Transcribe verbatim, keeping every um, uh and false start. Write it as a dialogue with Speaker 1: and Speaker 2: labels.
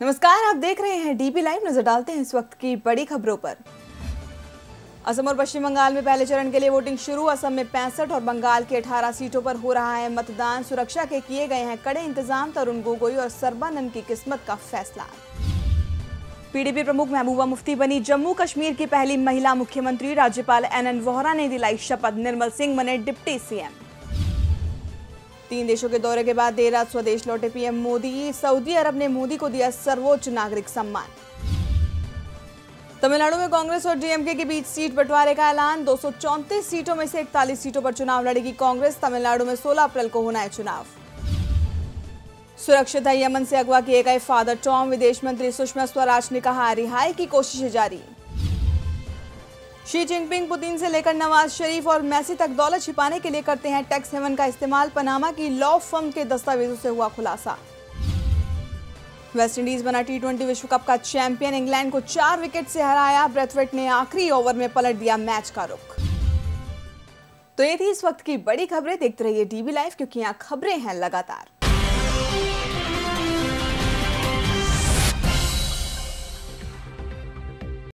Speaker 1: नमस्कार, आप देख रहे हैं डीबी लाइव। नजर डालते हैं इस वक्त की बड़ी खबरों पर। असम और पश्चिम बंगाल में पहले चरण के लिए वोटिंग शुरू। असम में पैंसठ और बंगाल की अठारह सीटों पर हो रहा है मतदान। सुरक्षा के किए गए हैं कड़े इंतजाम। तरुण गोगोई और सर्बानंद की किस्मत का फैसला। पीडीपी प्रमुख महबूबा मुफ्ती बनी जम्मू कश्मीर की पहली महिला मुख्यमंत्री। राज्यपाल एन एन वोहरा ने दिलाई शपथ। निर्मल सिंह बने डिप्टी सीएम। तीन देशों के दौरे के बाद देर रात स्वदेश लौटे पीएम मोदी। सऊदी अरब ने मोदी को दिया सर्वोच्च नागरिक सम्मान। तमिलनाडु में कांग्रेस और डीएमके के बीच सीट बंटवारे का ऐलान। दो सौ चौंतीस सीटों में से इकतालीस सीटों पर चुनाव लड़ेगी कांग्रेस। तमिलनाडु में सोलह अप्रैल को होना है चुनाव। सुरक्षित है यमन से अगवा किए गए फादर टॉम। विदेश मंत्री सुषमा स्वराज ने कहा रिहाई की कोशिशें जारी। शी जिनपिंग पुतिन से लेकर नवाज शरीफ और मैसी तक दौलत छिपाने के लिए करते हैं टैक्स हेवन का इस्तेमाल। पनामा की लॉ फर्म के दस्तावेजों से हुआ खुलासा। वेस्टइंडीज बना टी ट्वेंटी विश्व कप का चैंपियन। इंग्लैंड को चार विकेट से हराया। ब्रेथवेट ने आखिरी ओवर में पलट दिया मैच का रुख। तो ये थी इस वक्त की बड़ी खबरें। देखते रहिए डीबी लाइव, क्योंकि यहाँ खबरें हैं लगातार।